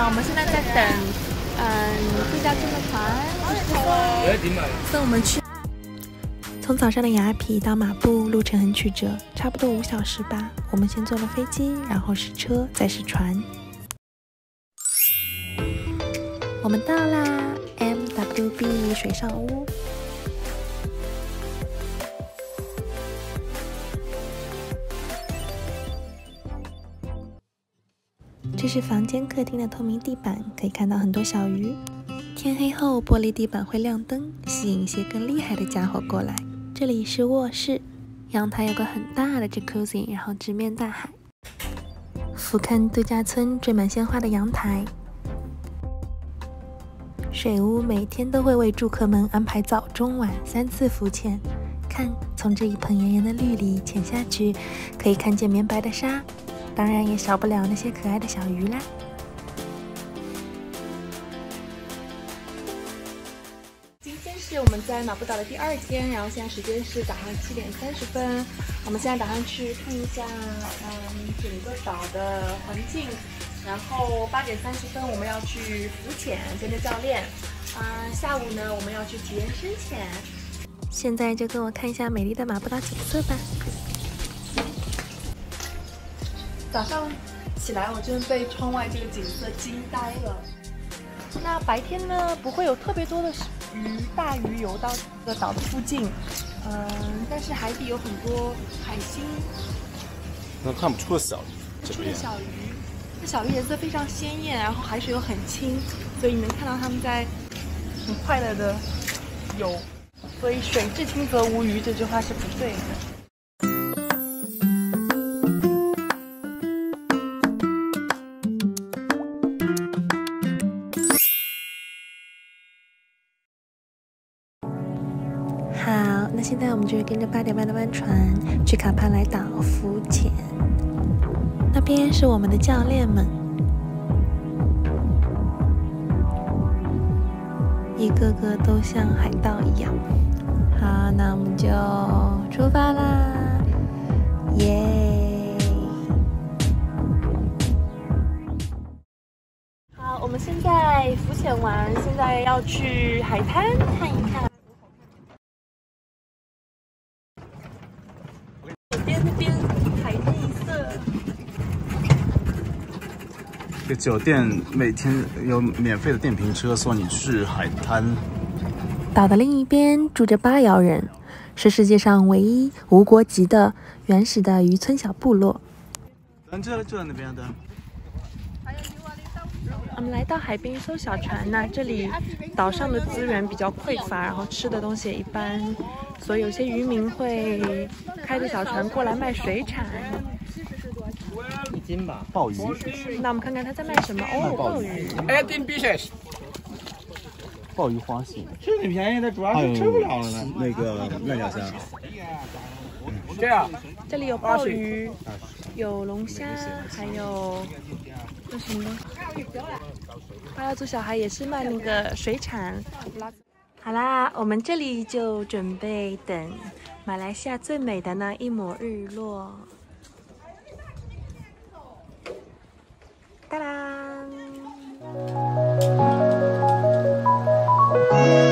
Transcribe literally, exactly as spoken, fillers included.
我们现在在等，嗯，度假村的团送我们去。从早上的雅痞到马布，路程很曲折，差不多五小时吧。我们先坐了飞机，然后是车，再是船。我们到啦 M W B 水上屋。这是房间客厅的透明地板，可以看到很多小鱼。天黑后，玻璃地板会亮灯，吸引一些更厉害的家伙过来。这里是卧室，阳台有个很大的 jacuzzi， 然后直面大海，俯瞰度假村缀满鲜花的阳台。水屋每天都会为住客们安排早中晚三次浮潜。看，从这一盆圆圆的绿里潜下去，可以看见绵白的沙，当然也少不了那些可爱的小鱼啦。今天是我们在马布岛的第二天，然后现在时间是早上七点三十分。我们现在打算去看一下，嗯，整个岛的环境。然后八点三十分我们要去浮潜，跟着教练。啊、呃，下午呢我们要去体验深潜。现在就跟我看一下美丽的马布岛景色吧。早上起来，我真的被窗外这个景色惊呆了。那白天呢，不会有特别多的鱼、大鱼游到这个岛的附近，嗯、呃，但是海底有很多海星。 那看不出小鱼， 这边小鱼，这小鱼颜色非常鲜艳，然后海水又很清，所以你能看到它们在很快乐的游。所以水至清则无鱼这句话是不对的。好，那现在我们就跟着八点半的班船去卡帕莱岛浮潜。那边是我们的教练们，一个个都像海盗一样。好，那我们就出发啦！耶！好，我们现在浮潜完，现在要去海滩看一看。边边海绿色。 这个酒店每天有免费的电瓶车送你去海滩。 岛的另一边住着巴瑶人，是世界上唯一无国籍的原始的渔村小部落。 咱这就在那边的。 我们来到海边一艘小船呢，这里岛上的资源比较匮乏，然后吃的东西也一般，所以有些渔民会开着小船过来卖水产。 一斤吧，鲍鱼。 那我们看看他在卖什么哦，鲍鱼。 哎，顶比赛。 鲍鱼花蟹， 这挺便宜的，主要是吃不了了呢。 那个烂脚虾。 这样， 这里有鲍鱼，有龙虾，还有那什么？巴瑶族小孩也是卖那个水产。好啦，我们这里就准备等马来西亚最美的那一抹日落。哒啦！